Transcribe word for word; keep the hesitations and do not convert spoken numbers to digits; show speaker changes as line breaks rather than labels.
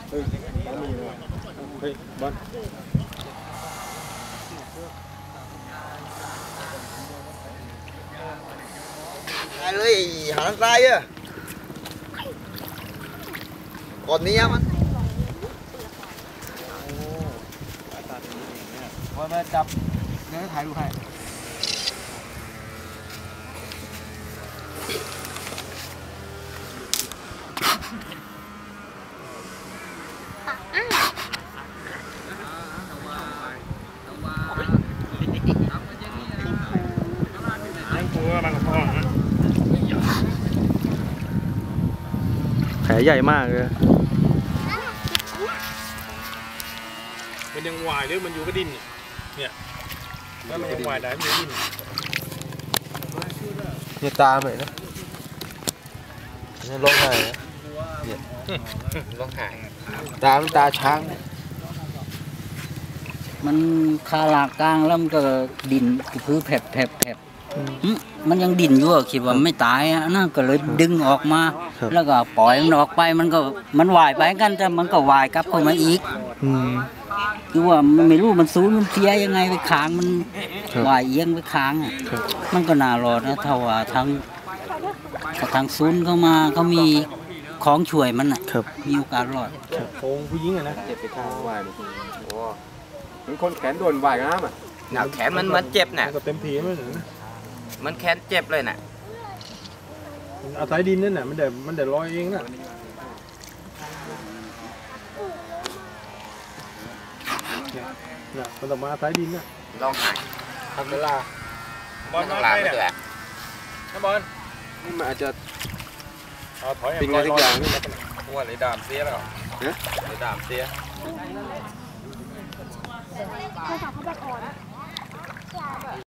เฮ้ยเฮ้ยบอล
ai lấy hả tay á còn ní em á
ว่ามาจับเนื้อถ่ายดูให้
แผลใหญ่มากเลย
มันยังวายหรือมันอยู่ก็ดิ้นเนี่ยถ้ามันยังวายได้มันดิ้นเนี่ยตาเหมือนนะนี่ร้องไห้นะเนี่ยร้องไห้ตามันตาช้าง
มันคาหลากกลางแล้วมันก็ดินคือแผลบแผลบแผลบมันยังดินอยู่คิดว่าไม่ตายอ่ะนั่นก็เลยดึงออกมาแล้วก็ปล่อยมันออกไปมันก็มันว่ายไปกันแต่มันก็ว่ายกลับเข้ามาอีกคือว่ามันไม่รู้มันซูนมันเสียยังไงไปค้างมันว่ายเอียงไปค้างอ่ะมันก็น่ารอดนะถ้าว่าทางทางซูนเข้ามาเขามีของช่วยมันอ่ะมีโอกาสรอด
โค้งผู้หญิงอะนะเจ็บไปทางว่ายโอ้มันคนแขนโดนว่ายกันนะมัน
หนักแขนมันมันเจ็บน่ะ
ก็เต็มทีมัน
มันแขนเจ็บเลยน่ะ
อาศัยดินนั่นน่ะมันเดี๋ยวมันเดี๋ยวลอยเองน่ะน่ะมันต้องมาอาศัยดินน่ะ
ลองหาย
ทำเวลา
บอลนอนไปเนี่ย
นะบอลนี่มันอาจจะเป็นไงทุกอย่างนี่ว่าเลยดามเสียแล้วเหรอเลยดามเสีย